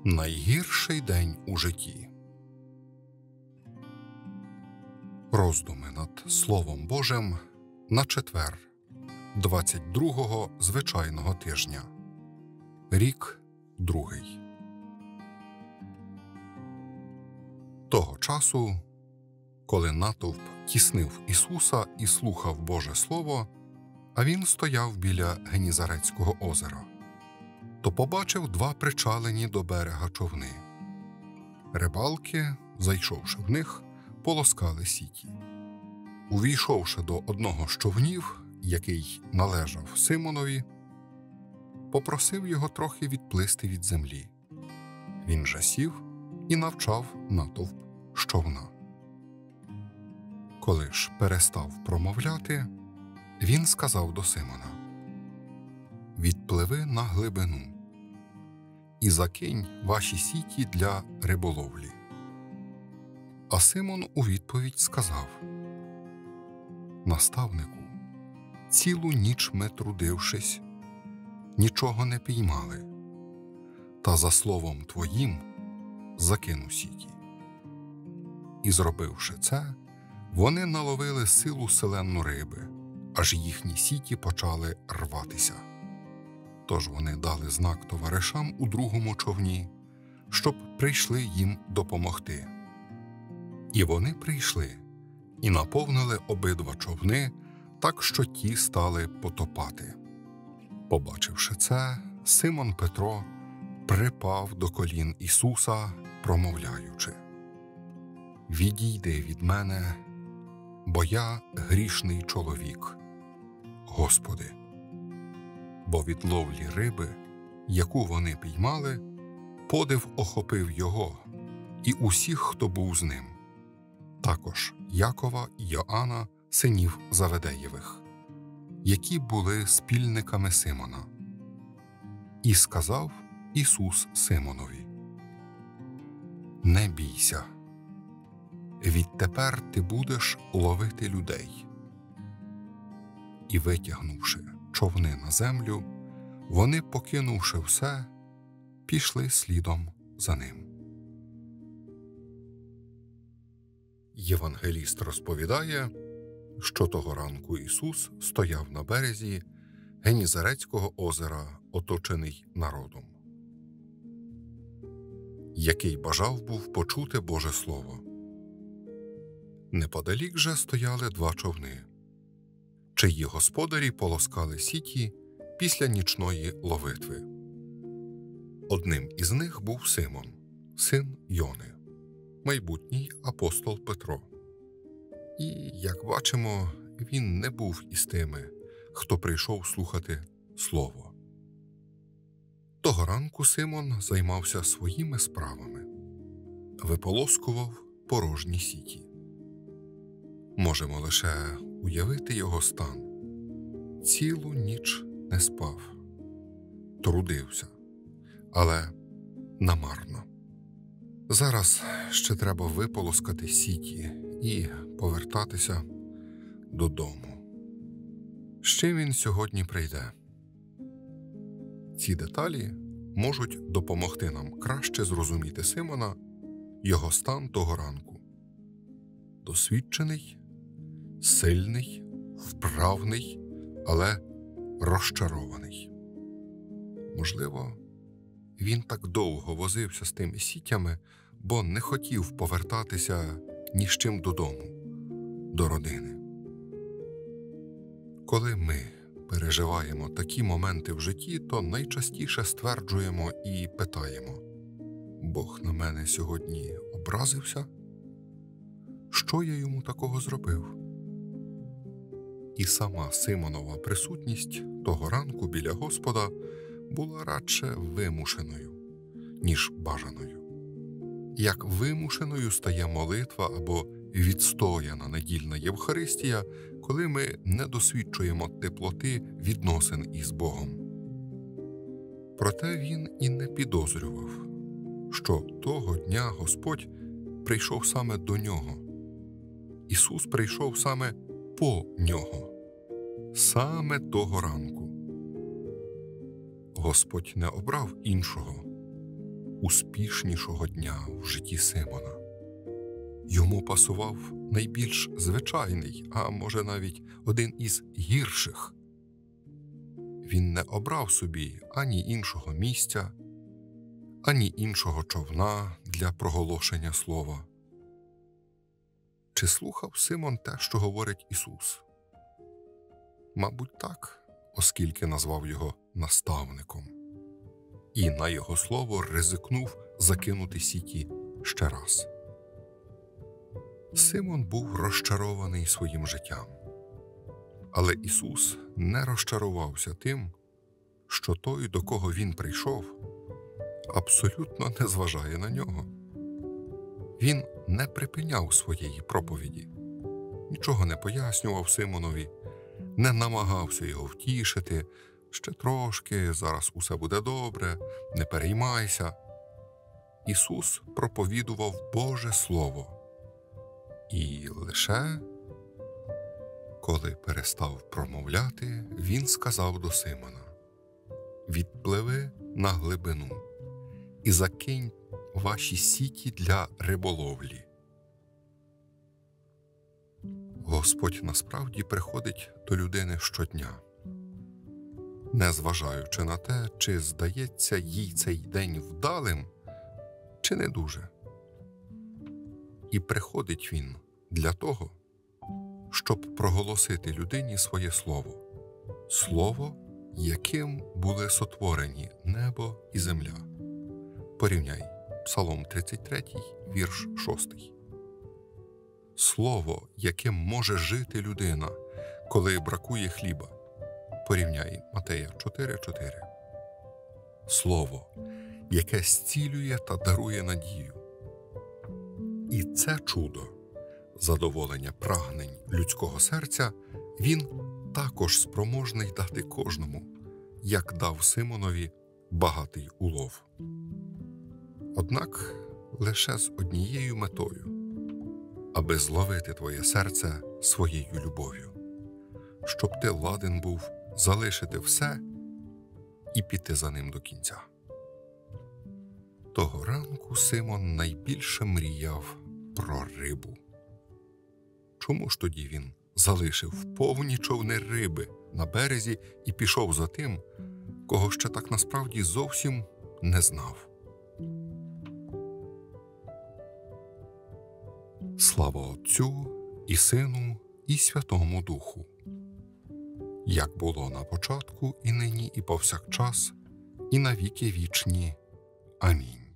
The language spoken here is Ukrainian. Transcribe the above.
Найгірший день у житті. Роздуми над Словом Божим на четвер, 22-го звичайного тижня. Рік другий. Того часу, коли натовп тіснив Ісуса і слухав Боже Слово, а Він стояв біля Генізарецького озера, то побачив два причалені до берега човни. Рибалки, зайшовши в них, полоскали сіті. Увійшовши до одного з човнів, який належав Симонові, попросив його трохи відплисти від землі. Він же сів і навчав натовп з човна. Коли ж перестав промовляти, він сказав до Симона: «Відпливи на глибину і закинь ваші сіті для риболовлі». А Симон у відповідь сказав: «Наставнику, цілу ніч ми, трудившись, нічого не піймали, та за словом твоїм закину сіті». І, зробивши це, вони наловили силу селенну риби, аж їхні сіті почали рватися. Тож вони дали знак товаришам у другому човні, щоб прийшли їм допомогти. І вони прийшли і наповнили обидва човни, так що ті стали потопати. Побачивши це, Симон Петро припав до колін Ісуса, промовляючи: «Відійди від мене, бо я грішний чоловік, Господи». Бо від ловлі риби, яку вони піймали, подив охопив його і усіх, хто був з ним, також Якова і Йоанна, синів Заведеєвих, які були спільниками Симона. І сказав Ісус Симонові: «Не бійся, відтепер ти будеш ловити людей». І, витягнувши човни на землю, вони, покинувши все, пішли слідом за ним. Євангеліст розповідає, що того ранку Ісус стояв на березі Генізарецького озера, оточений народом, який бажав був почути Боже Слово. Неподалік же стояли два човни, чиї господарі полоскали сіті після нічної ловитви. Одним із них був Симон, син Йони, майбутній апостол Петро. І, як бачимо, він не був із тими, хто прийшов слухати Слово. Того ранку Симон займався своїми справами, виполоскував порожні сіті. Можемо лише уявити його стан. Цілу ніч не спав, трудився, але намарно. Зараз ще треба виполоскати сіті і повертатися додому. З чим він сьогодні прийде? Ці деталі можуть допомогти нам краще зрозуміти Симона, його стан того ранку. Досвідчений, сильний, вправний, але розчарований. Можливо, він так довго возився з тими сітями, бо не хотів повертатися ні з чим додому, до родини. Коли ми переживаємо такі моменти в житті, то найчастіше стверджуємо і питаємо: «Бог на мене сьогодні образився? Що я йому такого зробив?» І сама Симонова присутність того ранку біля Господа була радше вимушеною, ніж бажаною. Як вимушеною стає молитва або відстояна недільна Євхаристія, коли ми не досвідчуємо теплоти відносин із Богом. Проте він і не підозрював, що того дня Господь прийшов саме до нього. Ісус прийшов саме по нього, саме того ранку. Господь не обрав іншого, найуспішнішого дня в житті Симона. Йому пасував найбільш звичайний, а може навіть один із гірших. Він не обрав собі ані іншого місця, ані іншого човна для проголошення слова. Чи слухав Симон те, що говорить Ісус? Мабуть, так, оскільки назвав його наставником. І на його слово ризикнув закинути сіті ще раз. Симон був розчарований своїм життям. Але Ісус не розчарувався тим, що той, до кого Він прийшов, абсолютно не зважає на нього. Він не припиняв своєї проповіді, нічого не пояснював Симонові, не намагався його втішити: «Ще трошки, зараз усе буде добре, не переймайся». Ісус проповідував Боже Слово. І лише коли перестав промовляти, Він сказав до Симона: «Відпливи на глибину і закинь ваші сіті для риболовлі». Господь насправді приходить до людини щодня, незважаючи на те, чи здається їй цей день вдалим, чи не дуже. І приходить Він для того, щоб проголосити людині своє слово. Слово, яким були сотворені небо і земля. Порівняй Псалом 33, вірш 6. Слово, яким може жити людина, коли бракує хліба. Порівняй Матея 4:4. Слово, яке зцілює та дарує надію. І це чудо, задоволення прагнень людського серця, Він також спроможний дати кожному, як дав Симонові багатий улов. Однак лише з однією метою – аби зловити твоє серце своєю любов'ю, щоб ти ладен був залишити все і піти за ним до кінця. Того ранку Симон найбільше мріяв про рибу. Чому ж тоді він залишив повні човни риби на березі і пішов за тим, кого ще так насправді зовсім не знав? Слава Отцю і Сину і Святому Духу, як було на початку, і нині, і повсякчас, і на віки вічні. Амінь.